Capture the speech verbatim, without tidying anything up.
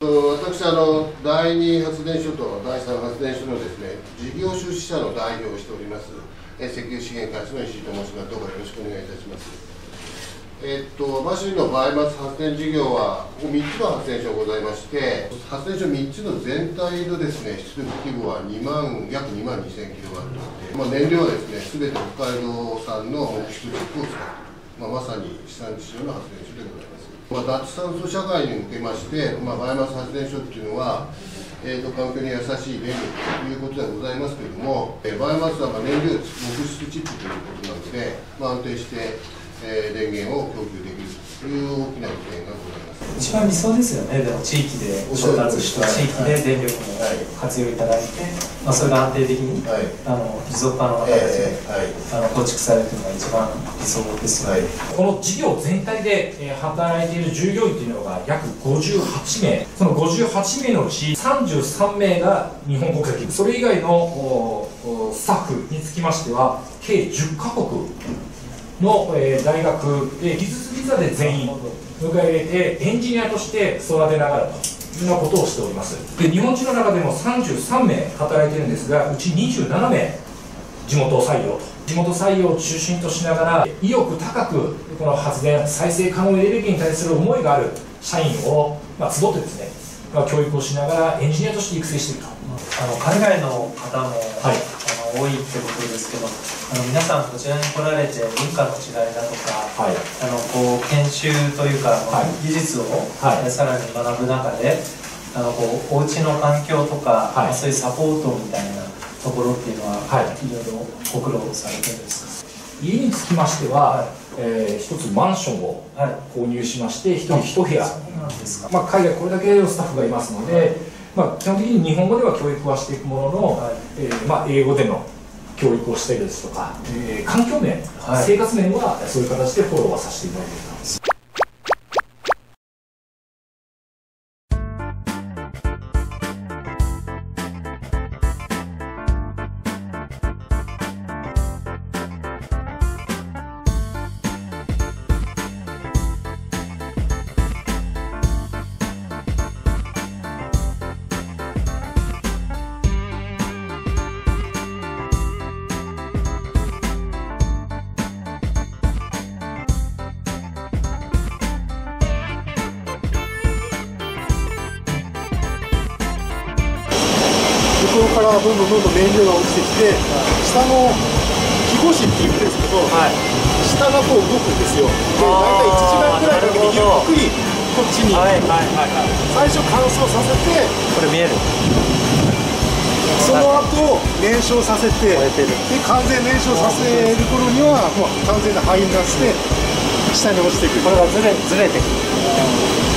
私あのだいに発電所とだいさん発電所のですね事業出資者の代表をしております石油資源開発の石井と申します。どうかよろしくお願いいたします。えっと網走のバイオマス発電事業はみっつの発電所がございまして、発電所みっつの全体のですね出力規模はにまん約にまんにせんキロワットで、まあ、燃料はですねすべて北海道産の木質チップを使っている、まあ、まさに地産地消の発電所でございます。まあ、脱炭素社会に向けまして、まあ、バイオマス発電所っていうのは、えー、と環境に優しい電力ということでございますけれども、えー、バイオマスはまあ燃料木質チップということなので、まあ、安定して、えー、電源を供給できるという大きな利点がございます。 一番理想ですよね。でも地域で調達した地域で電力も活用いただいて、まあ、それが安定的に、はい、あの持続可能な形で、えーはい、あの構築されるというのが一番理想ですよね。はい、 この事業全体で、えー、働いている従業員というのが約ごじゅうはちめい、そのごじゅうはちめいのうちさんじゅうさんめいが日本国籍、それ以外のスタッフにつきましては計じゅっかこくの、えー、大学で技術ビザで全員迎え入れてエンジニアとして育てながらというようなことをしております。で日本人の中でもさんじゅうさんめい働いているんですが、うちにじゅうななめい地元採用と地元採用を中心としながら意欲高くこの発電再生可能エネルギーに対する思いがある社員を、まあ、集ってですね、まあ、教育をしながらエンジニアとして育成していると。 あの海外の方も、はい、あの多いってことですけど、あの皆さんこちらに来られて文化の違いだとか、はい、あのこう研修というか、はい、技術を、はい、さらに学ぶ中であのこうお家の環境とか、はい、そういうサポートみたいなところっていうのは、はい、いろいろご苦労されてるんですか？ 家につきましては、はい、えー、一つマンションを購入しまして、一人一部屋、まあ、海外これだけのスタッフがいますので、はい、まあ、基本的に日本語では教育はしていくものの、はい、えーまあ、英語での教育をしたりですとか、えー、環境面、はい、生活面はそういう形でフォローはさせていただいています。 向こうからどんどんどんどん燃料が落ちてきて、下の気腰っていうんですけど、はい、下がこう動くんですよ。で大体いちじかんくらいかけてゆっくりこっちに、はいはいはいはい、最初乾燥させて、 これ見える、 その後燃焼させて、で完全燃焼させる頃にはもう完全な灰になって下に落ちてくる。 これがずれずれてくる。